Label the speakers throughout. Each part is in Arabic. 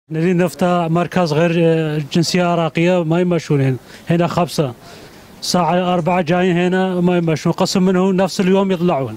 Speaker 1: نريد نفتح مركز غير جنسية عراقية ما يمشون هنا خبصة الساعة 4 جايين هنا ما يمشون قسم منهم نفس اليوم يطلعون.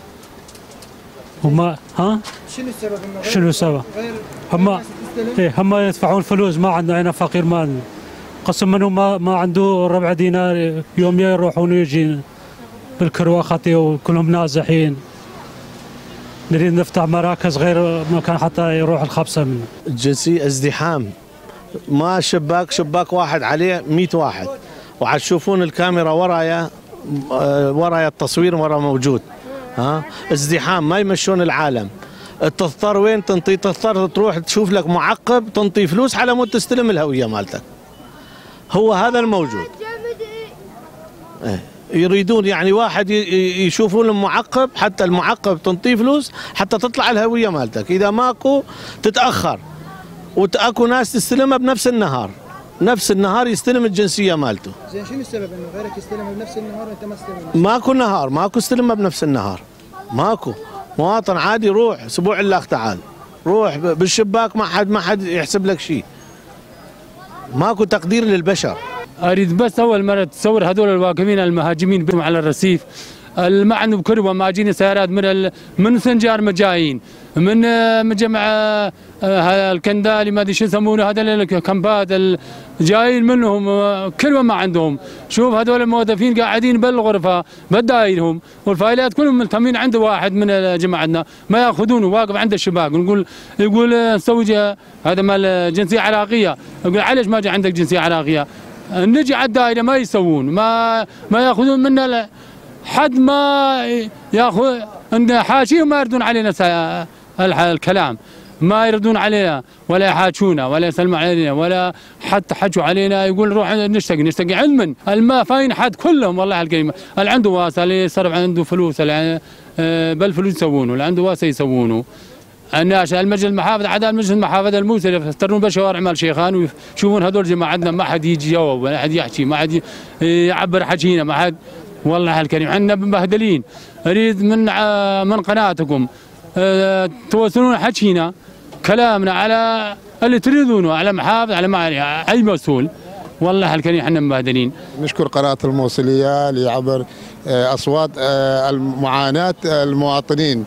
Speaker 1: هم ها؟
Speaker 2: شنو السبب؟
Speaker 1: شنو السبب؟ هم يدفعون فلوس، ما عندنا هنا فقير، ما عندنا. قسم منهم ما عنده ربع دينار يوم يروحون ويجي بالكروة خطية وكلهم نازحين. نريد نفتح مراكز غير مكان حتى يروح الخبصة منه.
Speaker 3: الجنسية ازدحام، ما شباك واحد عليه 100 واحد، وحتشوفون الكاميرا ورايا التصوير ورا موجود. ازدحام ما يمشون العالم. تضطر وين تنطي؟ تضطر تروح تشوف لك معقب تنطي فلوس على مود تستلم الهوية مالتك. هو هذا الموجود. يريدون يعني واحد يشوفون المعقب، حتى المعقب تنطيه فلوس حتى تطلع الهوية مالتك، إذا ماكو تتأخر، واكو ناس تستلمها بنفس النهار، نفس النهار يستلم الجنسية مالته.
Speaker 2: زين شنو السبب انه غيرك يستلمها بنفس النهار وانت ما تستلمها؟
Speaker 3: ماكو نهار، ماكو استلمها بنفس النهار، ماكو. مواطن عادي روح اسبوع الاخ تعال، روح بالشباك ما حد يحسب لك شيء. ماكو تقدير للبشر.
Speaker 4: اريد بس اول مره تصور هذول الواقفين المهاجمين على الرصيف، ما عندهم كروه، ما جينا سيارات من سنجار جايين، من مجمع الكندالي ما ادري شو يسمونه، هذول الكامبات جايين منهم كروه ما عندهم. شوف هذول الموظفين قاعدين بالغرفه بدايرهم والفايلات كلهم ملتمين عند واحد من جماعتنا ما ياخذونه، واقف عند الشباك. يقول نسوي هذا مال جنسيه عراقيه، يقول علاش ما جاء عندك جنسيه عراقيه؟ نجي على الدائره ما يسوون، ما ياخذون منا حد ما ياخذ عندنا حاشيه وما يردون علينا الكلام، ما يردون علينا ولا يحاشونا ولا يسلموا علينا ولا حتى حجوا علينا. يقول نروح نشتكي علما الماء فاين حد كلهم والله الكريم. اللي عنده واسع، اللي يصرف عنده فلوس، اللي بالفلوس يسوونه، اللي عنده واسع يسوونه. الناس المجلس المحافظ عدا مجلس المحافظه الموسى يفترون بالشوارع مال شيخان ويشوفون هذول جماعتنا ما حد يجي يجاوب ولا حد يحكي، ما حد يعبر حكينا، ما حد والله الكريم. احنا مبهدلين. اريد من قناتكم توصلون حكينا كلامنا على اللي تريدونه، على محافظ، على اي مسؤول. والله الكريم احنا مبهدلين.
Speaker 5: نشكر قناه الموصليه لعبر اصوات المعاناه المواطنين.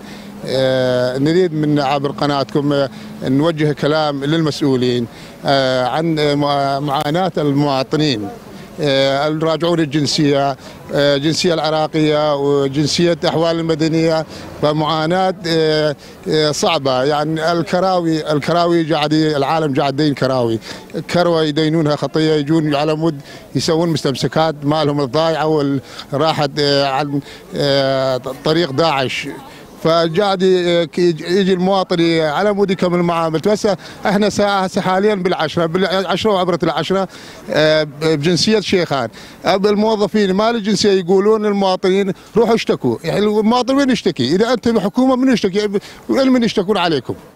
Speaker 5: نريد من عبر قناتكم نوجه كلام للمسؤولين عن معاناة المواطنين الراجعون الجنسية العراقية وجنسية أحوال المدنية، فمعاناة صعبة. يعني الكراوي العالم قاعدين كروة يدينونها خطية، يجون على مود يسوون مستمسكات مالهم الضايعة والراحت عن طريق داعش، فقاعد يجي المواطن على مود يكمل معاملته. هسه احنا حاليا بالعشره وعبره العشره بجنسيه شيخان. الموظفين مال الجنسيه يقولون للمواطنين روحوا اشتكوا. يعني المواطن وين يشتكي؟ اذا انت الحكومه من يشتكي؟ من يشتكون عليكم؟